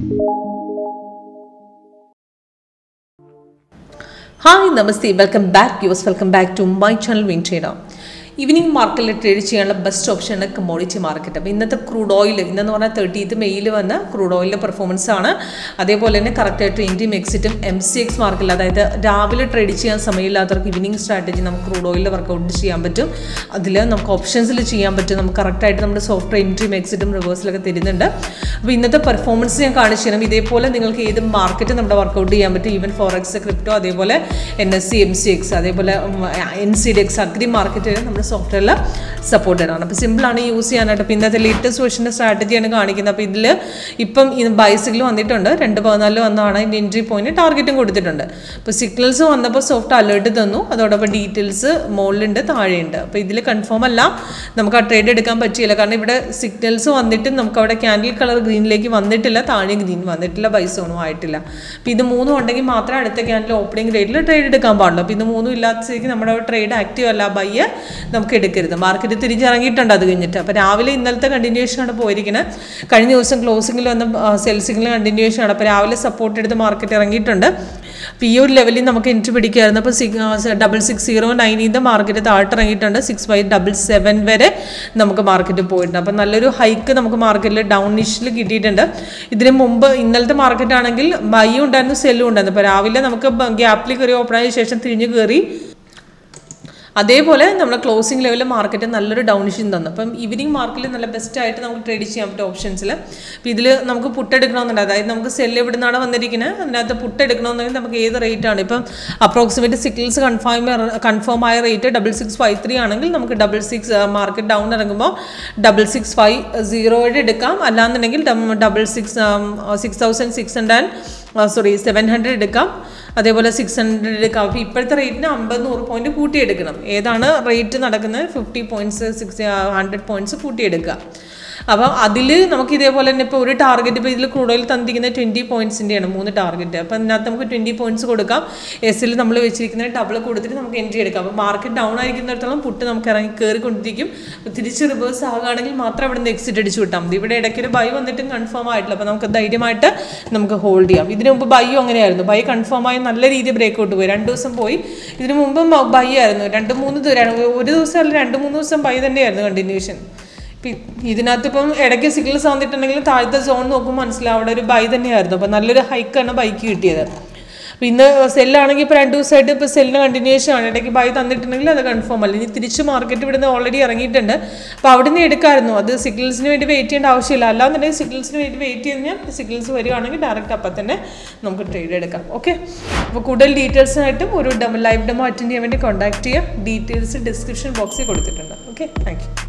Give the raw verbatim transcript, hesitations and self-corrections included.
Hi, Namaste. Welcome back, viewers. Welcome back to my channel, Win Trader. Evening മാർക്കറ്റിൽ trade ചെയ്യാനുള്ള best ഓപ്ഷനാണ് commodity market. അപ്പോൾ ഇന്നത്തെ crude oil ഇന്നെന്ന് പറഞ്ഞാൽ thirtieth മെയ്യിൽ വന്ന ക്രൂഡ് ഓയിലിൻ്റെ പെർഫോമൻസ് ആണ്. അതേപോലെ തന്നെ കറക്റ്റായിട്ട് ഇന്ത്യയും എക്സിറ്റും എം സി എക്സ് മാർക്കറ്റിൽ, അതായത് രാവിലെ ട്രേഡ് ചെയ്യാൻ സമയമില്ലാത്തവർക്ക് ഈവനിങ് സ്ട്രാറ്റജി നമുക്ക് ക്രൂഡ് ഓയിലിൽ വർക്കൗട്ട് ചെയ്യാൻ പറ്റും. അതിൽ നമുക്ക് ഓപ്ഷൻസിൽ ചെയ്യാൻ പറ്റും. നമുക്ക് കറക്റ്റായിട്ട് നമ്മുടെ സോഫ്റ്റ്വെയർ എൻട്രിയും എക്സിറ്റും റിവേഴ്സിലൊക്കെ തരുന്നുണ്ട്. അപ്പോൾ ഇന്നത്തെ പെർഫോമൻസ് ഞാൻ കാണിച്ചു തരാം. ഇതേപോലെ നിങ്ങൾക്ക് ഏത് മാർക്കറ്റ് നമ്മുടെ വർക്കൗട്ട് ചെയ്യാൻ പറ്റും. ഈവൻ ഫോറക്സ്, ക്രിപ്റ്റോ, അതേപോലെ N S C, M C X, അതേപോലെ N C D X, agri market നമ്മുടെ സോഫ്റ്റ്വെയറിൽ സപ്പോർട്ടഡ് ആണ്. അപ്പോൾ സിമ്പിളാണ് യൂസ് ചെയ്യാനായിട്ട്. അപ്പോൾ ഇന്നത്തെ ലേറ്റസ്റ്റ് വേർഷൻ്റെ സ്ട്രാറ്റജിയാണ് കാണിക്കുന്നത്. അപ്പോൾ ഇതിൽ ഇപ്പം ഇത് ബൈ സിഗ്നൽ വന്നിട്ടുണ്ട്, രണ്ട് പതിനാലിൽ വന്നതാണ്. ഇതിൻ്റെ എൻട്രി പോയിന്റ് ടാർഗറ്റും കൊടുത്തിട്ടുണ്ട്. അപ്പോൾ സിഗ്നൽസ് വന്നപ്പോൾ സോഫ്റ്റ് അലേർട്ട് തന്നു. അതോടൊപ്പം ഡീറ്റെയിൽസ് മുകളിലുണ്ട്, താഴെയുണ്ട്. അപ്പോൾ ഇതിൽ കൺഫേം അല്ല, നമുക്ക് ആ ട്രേഡ് എടുക്കാൻ പറ്റിയില്ല. കാരണം ഇവിടെ സിഗ്നൽസ് വന്നിട്ട് നമുക്ക് അവിടെ ക്യാൻഡിൽ കളർ ഗ്രീനിലേക്ക് വന്നിട്ടില്ല, താഴെ ഗ്രീൻ വന്നിട്ടില്ല, ബൈ സോണും ആയിട്ടില്ല. അപ്പോൾ ഇത് മൂന്നും ഉണ്ടെങ്കിൽ മാത്രമേ അടുത്ത ക്യാൻഡിൽ ഓപ്പണിംഗ് റേറ്റിൽ ട്രേഡ് എടുക്കാൻ പാടുള്ളൂ. അപ്പോൾ ഇത് മൂന്നും ഇല്ലാത്തതിലേക്ക് നമ്മുടെ ട്രേഡ് ആക്റ്റീവ് അല്ല, ബൈ നമുക്ക് എടുക്കരുത്. മാർക്കറ്റ് തിരിച്ചിറങ്ങിയിട്ടുണ്ട് അത് കഴിഞ്ഞിട്ട്. അപ്പോൾ രാവിലെ ഇന്നലത്തെ കണ്ടിന്യൂഷൻ ആണ് പോയിരിക്കുന്നത്. കഴിഞ്ഞ ദിവസം ക്ലോസിംഗിൽ വന്ന സെൽ സിഗ്നൽ കണ്ടിന്യൂഷൻ ആണ്. അപ്പോൾ രാവിലെ സപ്പോർട്ട് എടുത്ത് മാർക്കറ്റ് ഇറങ്ങിയിട്ടുണ്ട്. അപ്പോൾ ഈ ഒരു ലെവലിൽ നമുക്ക് എൻട്രി പിടിക്കായിരുന്നു. അപ്പോൾ സിക്സ് ഡബിൾ സിക്സ് സീറോ നയനിൻ്റെ മാർക്കറ്റ് താഴ്ത്തിറങ്ങിയിട്ടുണ്ട്. സിക്സ് ഫൈവ് ഡബിൾ സെവൻ വരെ നമുക്ക് മാർക്കറ്റ് പോയിട്ടുണ്ട്. അപ്പോൾ നല്ലൊരു ഹൈക്ക് നമുക്ക് മാർക്കറ്റിൽ ഡൗണിഷിൽ കിട്ടിയിട്ടുണ്ട്. ഇതിന് മുമ്പ് ഇന്നലത്തെ മാർക്കറ്റ് ആണെങ്കിൽ ബൈയും ഉണ്ടായിരുന്നു, സെല്ലും ഉണ്ടായിരുന്നു. അപ്പോൾ രാവിലെ നമുക്ക് ഗ്യാപ്പിൽ കയറി ഓപ്പണായ ശേഷം തിരിഞ്ഞ് കയറി. അതേപോലെ നമ്മുടെ ക്ലോസിംഗ് ലെവലിൽ മാർക്കറ്റ് നല്ലൊരു ഡൗണിഷൻ തന്നു. അപ്പം ഈവനിങ് മാർക്കറ്റിൽ നല്ല ബെസ്റ്റായിട്ട് നമുക്ക് ട്രേഡ് ചെയ്യാൻ പറ്റും ഓപ്ഷൻസിൽ. അപ്പോൾ ഇതിൽ നമുക്ക് പുട്ടെടുക്കണമെന്നുണ്ട്, അതായത് നമുക്ക് സെല്ല് എവിടെ നിന്നാണ് വന്നിരിക്കുന്നത് അതിനകത്ത് പുട്ടെടുക്കണമെന്നുണ്ടെങ്കിൽ നമുക്ക് ഏത് റേറ്റ് ആണ്. ഇപ്പം അപ്രോക്സിമേറ്റ് സിഗ്നൽസ് കൺഫേം കൺഫേം ആയ rate double six five three ആണെങ്കിൽ നമുക്ക് ഡബിൾ സിക്സ് മാർക്കറ്റ് ഡൗൺ ഇറങ്ങുമ്പോൾ ഡബിൾ സിക്സ് ഫൈവ് സീറോയുടെ എടുക്കാം. അല്ലാന്നുണ്ടെങ്കിൽ double six six thousand six hundred sorry seven hundred എടുക്കാം. അതേപോലെ സിക്സ് ഹൺഡ്രഡ് എടുക്കാം. അപ്പോൾ ഇപ്പോഴത്തെ റേറ്റിന് അമ്പത് നൂറ് പോയിന്റ് കൂട്ടിയെടുക്കണം. ഏതാണ് റേറ്റ് നടക്കുന്നത്, fifty points six hundred points കൂട്ടിയെടുക്കുക. അപ്പോൾ അതിൽ നമുക്ക് ഇതേപോലെ തന്നെ ഇപ്പോൾ ഒരു ടാർഗറ്റ്, ഇപ്പോൾ ഇതിൽ കൂടുതൽ തന്നിരിക്കുന്നത് ട്വൻറ്റി പോയിന്റ്സിൻ്റെയാണ് മൂന്ന് ടാർഗറ്റ്. അപ്പോൾ അതിനകത്ത് നമുക്ക് ട്വൻറ്റി പോയിന്റ്സ് കൊടുക്കാം. എസിൽ നമ്മൾ വെച്ചിരിക്കുന്ന ഡബിൾ കൊടുത്തിട്ട് നമുക്ക് എൻട്രി എടുക്കാം. അപ്പോൾ മാർക്കറ്റ് ഡൗൺ ആയിരിക്കുന്നിടത്തോളം പുട്ട് നമുക്ക് ഇറങ്ങി കയറിക്കൊണ്ടിരിക്കും. അപ്പോൾ തിരിച്ച് റിവേഴ്സ് ആകുകയാണെങ്കിൽ മാത്രം അവിടെ നിന്ന് എക്സിറ്റ് അടിച്ച് വിട്ടാൽ മതി. ഇവിടെ ഇടയ്ക്കൊരു ബൈ വന്നിട്ടും കൺഫേം ആയിട്ടില്ല. അപ്പോൾ നമുക്ക് ധൈര്യമായിട്ട് നമുക്ക് ഹോൾഡ് ചെയ്യാം. ഇതിനു മുമ്പ് ബൈയും അങ്ങനെയായിരുന്നു. ബൈ കൺഫേം ആയി നല്ല രീതിയിൽ ബ്രേക്കൗട്ട് പോയി, രണ്ട് ദിവസം പോയി. ഇതിനു മുമ്പും ബൈ ആയിരുന്നു, രണ്ട് മൂന്ന് ഒരു ദിവസം അല്ല രണ്ട് മൂന്ന് ദിവസം ബൈ തന്നെയായിരുന്നു കണ്ടിന്യൂഷൻ. ഇതിനകത്ത് ഇപ്പം ഇടയ്ക്ക് സിഗ്നൽസ് വന്നിട്ടുണ്ടെങ്കിൽ താഴത്തെ സോൺ നോക്കുമ്പോൾ മനസ്സിലാവും അവിടെ ഒരു ബൈ തന്നെയായിരുന്നു. അപ്പോൾ നല്ലൊരു ഹൈക്കാണ് ബൈക്ക് കിട്ടിയത്. അപ്പോൾ ഇന്ന് സെല്ലാണെങ്കിൽ ഇപ്പോൾ രണ്ട് ദിവസമായിട്ട് ഇപ്പോൾ സെല്ലിന് കണ്ടിന്യൂഷൻ ആണ്. ഇടയ്ക്ക് ബൈ തന്നിട്ടുണ്ടെങ്കിൽ അത് കൺഫേം അല്ല. ഇനി തിരിച്ച് മാർക്കറ്റ് ഇവിടുന്ന് ഓൾറെഡി ഇറങ്ങിയിട്ടുണ്ട്. അപ്പോൾ അവിടെ നിന്ന് എടുക്കാമായിരുന്നു. അത് സിഗ്നൽസിന് വേണ്ടി വെയിറ്റ് ചെയ്യേണ്ട ആവശ്യമില്ല. അല്ലാന്നുണ്ടെങ്കിൽ സിഗ്നൽസിന് വേണ്ടി വെയിറ്റ് ചെയ്ത് കഴിഞ്ഞാൽ സിഗ്നൽസ് വരികയാണെങ്കിൽ ഡയറക്റ്റ് അപ്പം തന്നെ നമുക്ക് ട്രേഡ് എടുക്കാം. ഓക്കെ, അപ്പോൾ കൂടുതൽ ഡീറ്റെയിൽസിനായിട്ടും ഒരു ഡെമോ ലൈവ് ഡെമോ അറ്റൻഡ് ചെയ്യാൻ വേണ്ടി കോൺടാക്ട് ചെയ്യാം. ഡീറ്റെയിൽസ് ഡിസ്ക്രിപ്ഷൻ ബോക്സിൽ കൊടുത്തിട്ടുണ്ട്. Okay, thank U.